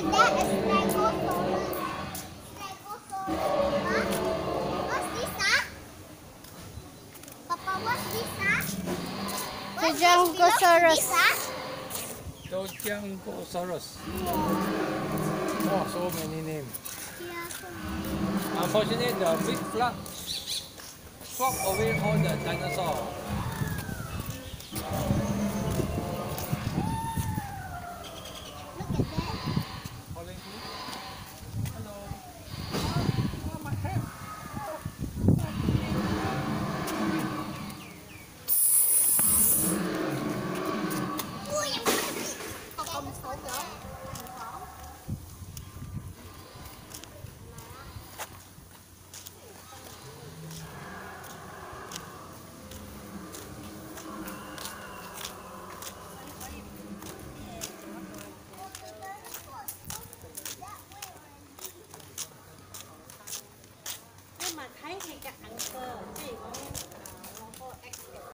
that is Stegosaurus. What's this, Papa, what's this, Gigantosaurus. Gigantosaurus. Oh, so many names. Unfortunately, the big flood swept away all the dinosaurs.